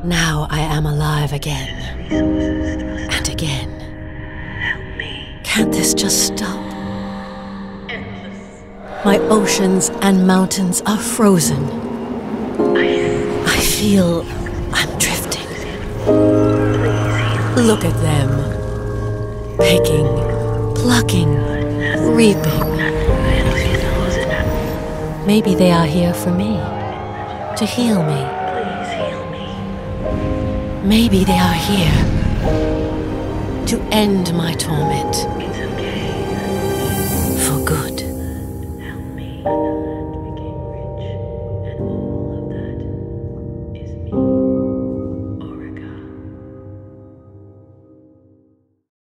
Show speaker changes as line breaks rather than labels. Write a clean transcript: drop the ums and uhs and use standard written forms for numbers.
Now I am alive again. And again. Can't this just stop? My oceans and mountains are frozen. I feel I'm drifting. Look at them. Picking, plucking, reaping. Maybe they are here for me, to heal me. Maybe they are here to end my torment.